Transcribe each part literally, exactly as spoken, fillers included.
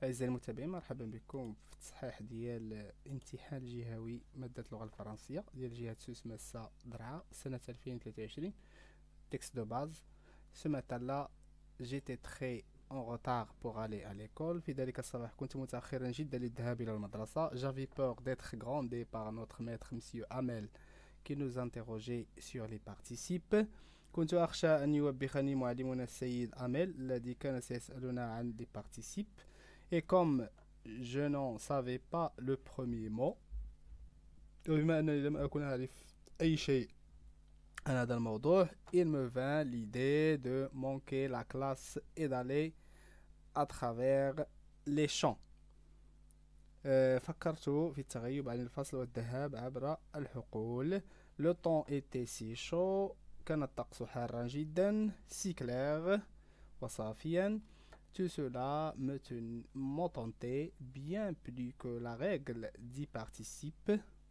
أعزائي المتابعين، مرحبا بكم في التصحيح ديال امتحان الجهوي مادة اللغة الفرنسية ديال جهة سوس ماسا درعا سنة ألفين وثلاثة وعشرين. تكست دو باز. Ce matin-là, j'étais très en retard pour aller à l'école. في ذلك الصباح كنت متأخرا جدا للذهاب إلى المدرسة. J'avais peur d'être grondé par notre maître Monsieur Hamel qui nous interrogeait sur les participes. كنت أخشى أن يوبخني معلمنا السيد أميل الذي كان سيسألنا عن les participes. Et comme je n'en savais pas le premier mot, وبما أنني لم أكن أعرف أي شيء عن هذا الموضوع, il me vint l'idée de manquer la classe et d'aller à travers les champs. أه فكرت في التغيب عن الفصل والذهاب عبر الحقول. Le temps était si chaud, كان الطقس حارا جدا, si clair وصافيا. Tout cela me ten- m'a tenté bien plus que la règle du participe.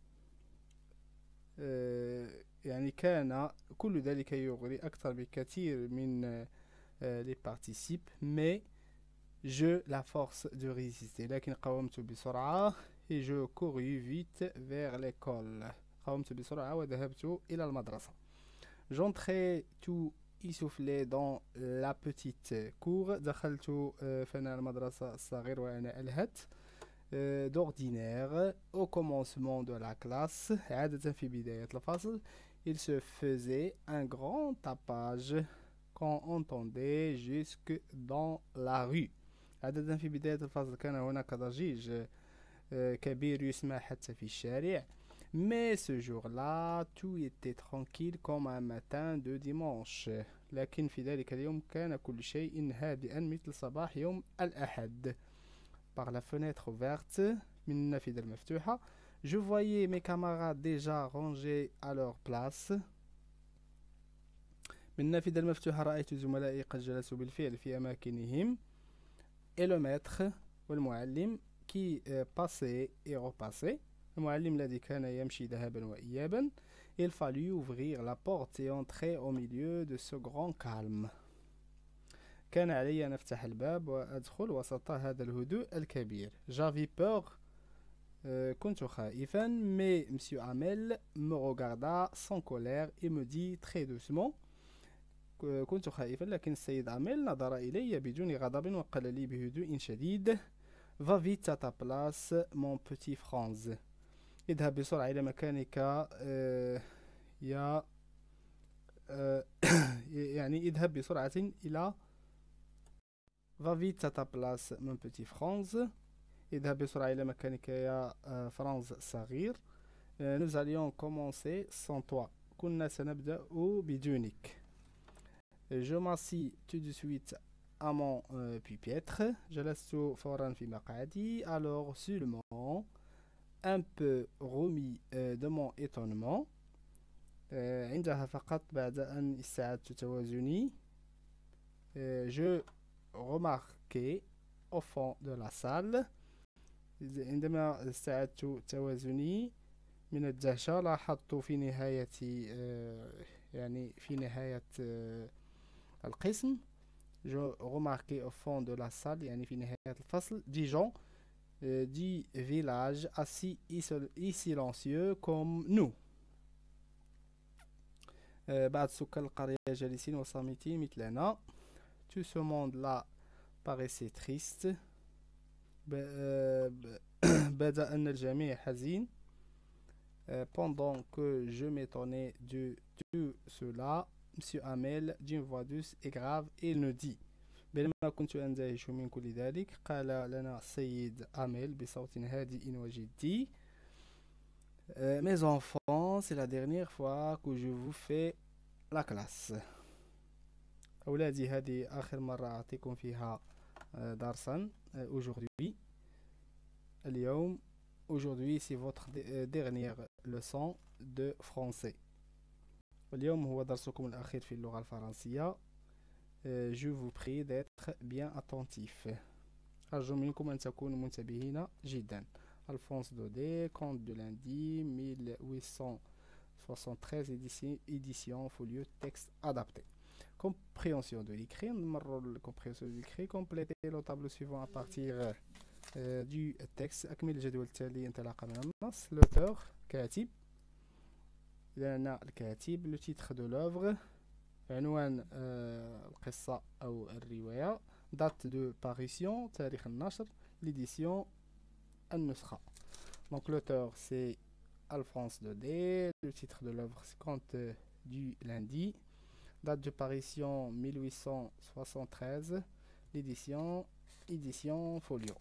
أه يعني كان كل ذلك يغري أكثر بكثير من أه les participes, mais je la force de résister. لكن قاومت بسرعة et je courus vite vers l'école. قاومت بسرعة وذهبت إلى المدرسة. J'entrais tout essoufflé dans la petite cour. دخلت أه فناء المدرسة الصغير وأنا ألهث. أه d'ordinaire au commencement de la classe, عادة في بداية الفصل, il se faisait un grand tapage qu'on entendait jusque dans la rue. عادة في بداية الفصل كان هناك ضجيج أه كبير يسمع حتى في الشارع. Mais ce jour-là, tout était tranquille comme un matin de dimanche. لكن في ذلك اليوم كان كل شيء هادئا مثل صباح يوم الأحد. Par la fenêtre ouverte, من النافذة المفتوحة, je voyais mes camarades déjà rangés à leur place. من النافذة المفتوحة رأيت زملائي قد جلسوا بالفعل في أماكنهم. Et le maître والمعلم qui euh, passait et repassait. المعلم الذي كان يمشي ذهابا وإيابا. Il fallut ouvrir la porte et entrer au milieu de ce grand calme. كان علي أن أفتح الباب وأدخل وسط هذا الهدوء الكبير. J'avais peur, euh, كنت خائفا, mais Monsieur Hamel me regarda sans colère et me dit très doucement. كنت خائفا لكن السيد عامل نظر إلي بدون غضب وقال لي بهدوء شديد. Va vite à ta place, mon petit Franz. اذهب بسرعة إلى مكانك آه يا آه يعني اذهب بسرعة إلى Va vite à ta place, mon petit Franz. اذهب بسرعة إلى مكانك يا آه فرانز الصغير. آه nous allions commencer sans toi. كنا سنبدأ بدونك. Je m'assis tout de suite à mon euh, pupitre. جلست فورا في مقعدي. Alors seulement, un peu remis euh, de mon étonnement. euh, عندها فقط بعد أن استعدت توازني. euh, je remarquai au fond de la salle. عندما استعدت توازني من الدهشة لاحظت في نهاية euh, يعني في نهاية euh, القسم. Je remarquai au fond de la salle يعني في نهاية الفصل des gens euh, du village assis et silencieux comme nous. euh, بعض سكان القرية جالسين وصامتين مثلنا. Tout ce monde-là paraissait triste. بدا أن الجميع حزين. euh, pendant que je m'étonnais de tout cela, Monsieur Hamel d'une voix douce et grave, il nous dit. بينما كنت أندهش من كل ذلك قال لنا السيد أميل بصوت هادئ وجدي. euh, Mes enfants, c'est la dernière fois que je vous fais la classe. أولادي, هذه آخر مرة أعطيكم فيها درسا. Aujourd'hui, اليوم. Aujourd'hui, c'est votre dernière leçon de français. اليوم هو درسكم الأخير في اللغة الفرنسية. euh, Je vous prie d'être bien attentif. أرجو منكم أن تكونوا منتبهين جدا. Alphonse Daudet, Conte de lundi, mille huit cent soixante-treize, édition folio, texte adapté. Compréhension de l'écrit. نمروا الcompréhension de l'écrit. Complétez le tableau suivant à partir du texte. أكمل الجدول التالي انطلاقا من النص. l'auteur كاتب، لنا الكاتب، le titre de l'œuvre عنوان القصة أو الرواية، date de parution تاريخ النشر، l'édition النسخة. Donc l'auteur c'est Alphonse Daudet, le titre de l'œuvre c'est Contes du lundi, date de parution mille huit cent soixante-treize, l'édition édition Folio.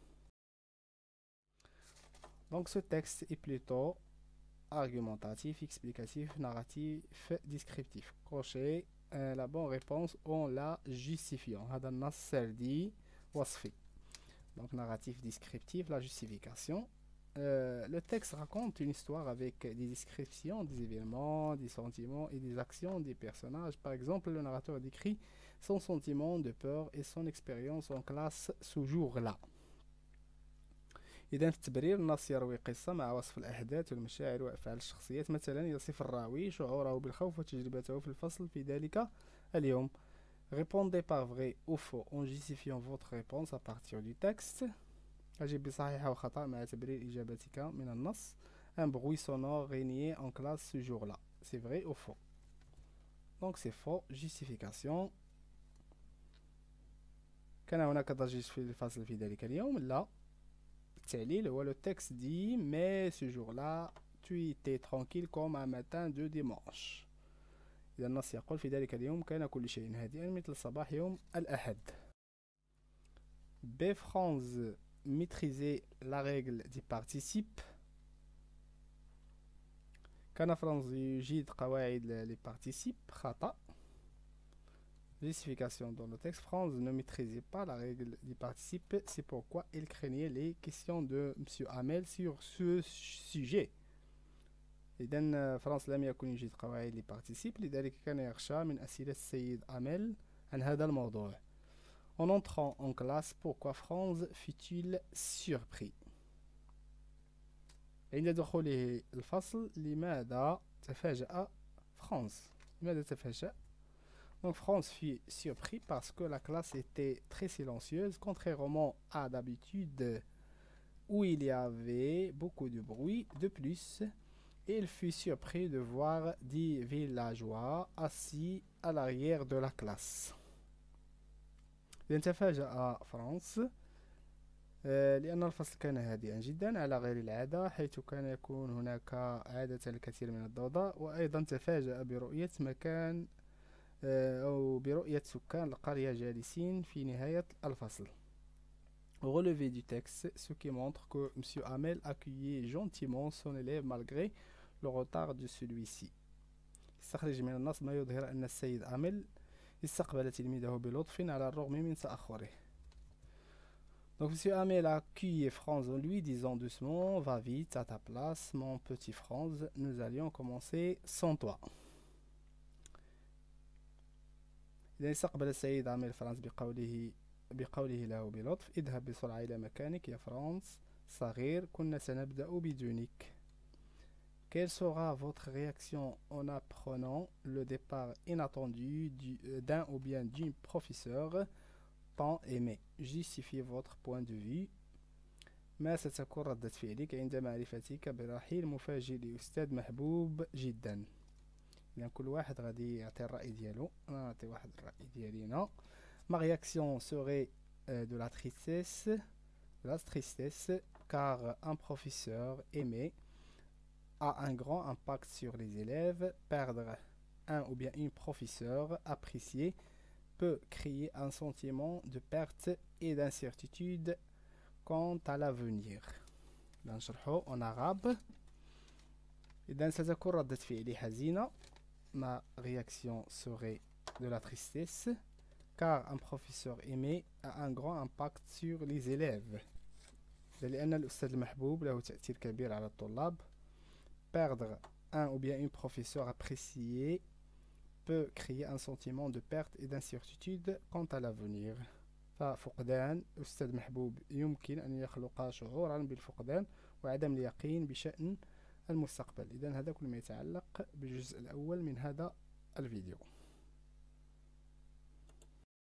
Donc ce texte est plutôt argumentatif, explicatif, narratif, descriptif. Crochet euh, la bonne réponse en la justifiant. هذا النص سردي وصفي. Donc narratif, descriptif, la justification. Euh, le texte raconte une histoire avec des descriptions des événements, des sentiments et des actions des personnages. Par exemple, le narrateur décrit son sentiment de peur et son expérience en classe ce jour-là. إذا في التبرير النص يروي قصة مع وصف الأحداث والمشاعر وأفعال الشخصيات. مثلا يصف الراوي شعوره بالخوف وتجربته في الفصل في ذلك اليوم. Répondez par vrai ou faux en justifiant votre réponse à partir du texte. أجب بصحيح أو خطأ مع تبرير إجابتك من النص. Un bruit sonore régnait en classe ce jour-là. C'est vrai ou faux? Donc c'est faux. Justification. كان هناك ضجيج في الفصل في ذلك اليوم. لا. التعليل هو le texte dit mais ce jour-là tu étais tranquille comme un matin de dimanche. إذا النص يقول في ذلك اليوم كان كل شيء هادئا مثل صباح يوم الأحد. B. Franz maîtrisait la règle du participe. كان فرانز يجيد قواعد les participes. خطأ. Justification dans le texte. Franz ne maîtrisait pas la règle du participe, c'est pourquoi il craignait les questions de Monsieur Hamel sur ce sujet. إذن فرانز لم يكن يجيد قواعد les participes، لذلك كان يخشى من أسئلة السيد أمل عن هذا الموضوع. En entrant en classe, pourquoi Franz fut-il surpris؟ عند دخوله الفصل لماذا تفاجأ فرانز؟ لماذا تفاجأ؟ Donc Franz fut surpris parce que la classe était très silencieuse, contrairement à d'habitude où il y avait beaucoup de bruit. De plus, il fut surpris de voir des villageois assis à l'arrière de la classe. تفاجأ فرانز لأن الفصل كان هادئا جدا على غير العادة، حيث كان يكون هناك عادة الكثير من الضوضاء، وأيضا تفاجأ برؤية مكان أو برؤية سكان القرية جالسين في نهاية الفصل. Relevé du texte, ce qui montre que Monsieur Hamel accueillait gentiment son élève malgré le retard de celui-ci. استخرج من النص ما يظهر أن السيد أمل استقبل تلميذه بلطف على الرغم من تأخره. Donc Monsieur Hamel a accueilli Franz en lui disant doucement, va vite à ta place mon petit Franz, nous allions commencer sans toi. إذا استقبل السيد عامل فرانز بقوله بقوله له بلطف اذهب بسرعة إلى مكانك يا فرانز صغير كنا سنبدأ بدونك. Quelle sera votre réaction en apprenant le départ inattendu d'un ou bien d'une professeur tant aimé? Justifiez votre point de vue. ما ستكون ردة فعلك عند معرفتك برحيل مفاجئ لأستاذ محبوب جدا؟ يعني كل واحد غادي يعطي الرأي ديالو. انا نعطي واحد الرأي ديالي هنا. Ma réaction serait euh, de la tristesse, de la tristesse, car un professeur aimé a un grand impact sur les élèves. Perdre un ou bien une professeur appréciée peut créer un sentiment de perte et d'incertitude quant à l'avenir. نشرحه en arabe. إذا ستكون ردة فعلي حزينة. Ma réaction serait de la tristesse, car un professeur aimé a un grand impact sur les élèves. لأن الأستاذ المحبوب له تأثير كبير على الطلاب. Perdre un ou bien une professeur appréciée peut créer un sentiment de perte et d'incertitude quant à l'avenir. ففقدان أستاذ محبوب يمكن أن يخلق شعورا بالفقدان وعدم اليقين بشأن المستقبل. إذن هذا كل ما يتعلق بالجزء الأول من هذا الفيديو.